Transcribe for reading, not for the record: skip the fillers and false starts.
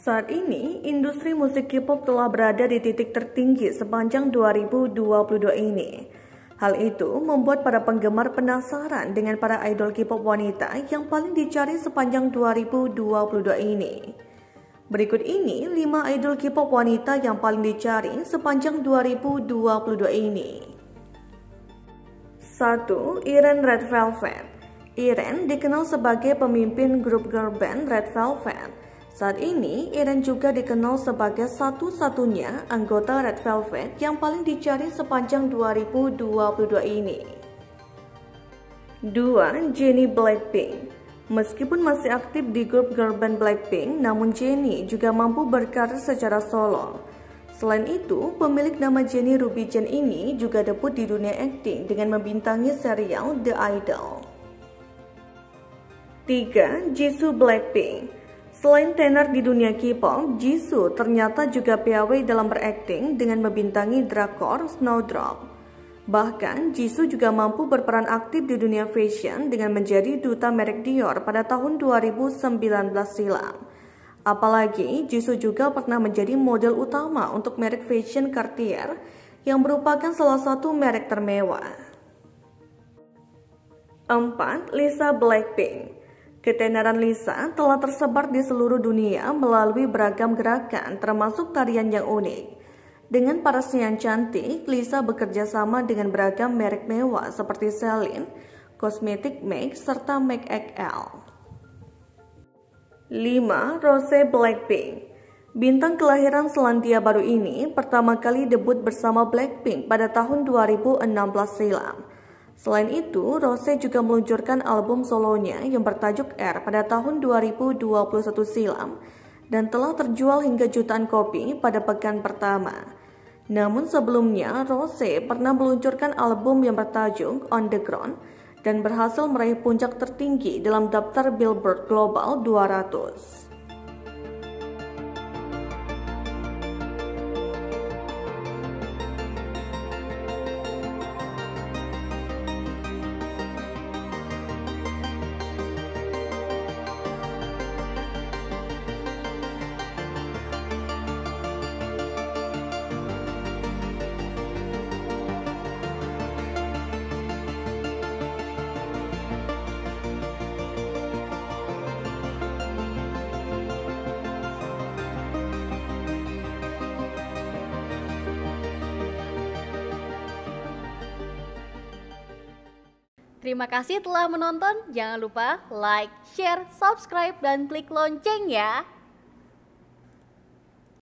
Saat ini, industri musik K-pop telah berada di titik tertinggi sepanjang 2022 ini. Hal itu membuat para penggemar penasaran dengan para idol K-pop wanita yang paling dicari sepanjang 2022 ini. Berikut ini 5 idol K-pop wanita yang paling dicari sepanjang 2022 ini. 1. Irene Red Velvet. Irene dikenal sebagai pemimpin grup girl band Red Velvet. Saat ini, Irene juga dikenal sebagai satu-satunya anggota Red Velvet yang paling dicari sepanjang 2022 ini. 2. Jennie Blackpink. Meskipun masih aktif di grup girl band Blackpink, namun Jennie juga mampu berkarir secara solo. Selain itu, pemilik nama Jennie Ruby Jin ini juga debut di dunia akting dengan membintangi serial The Idol. 3. Jisoo Blackpink. Selain tenar di dunia K-pop, Jisoo ternyata juga piawai dalam berakting dengan membintangi drakor Snowdrop. Bahkan, Jisoo juga mampu berperan aktif di dunia fashion dengan menjadi duta merek Dior pada tahun 2019 silam. Apalagi, Jisoo juga pernah menjadi model utama untuk merek fashion Cartier yang merupakan salah satu merek termewah. 4. Lisa Blackpink. Ketenaran Lisa telah tersebar di seluruh dunia melalui beragam gerakan termasuk tarian yang unik. Dengan parasnya yang cantik, Lisa bekerja sama dengan beragam merek mewah seperti Celine, Cosmetic Make, serta Make XL. 5. Rose Blackpink. Bintang kelahiran Selandia Baru ini pertama kali debut bersama Blackpink pada tahun 2016 silam. Selain itu, Rose juga meluncurkan album solonya yang bertajuk R pada tahun 2021 silam dan telah terjual hingga jutaan kopi pada pekan pertama. Namun sebelumnya, Rose pernah meluncurkan album yang bertajuk On The Ground dan berhasil meraih puncak tertinggi dalam daftar Billboard Global 200. Terima kasih telah menonton. Jangan lupa like, share, subscribe, dan klik lonceng ya.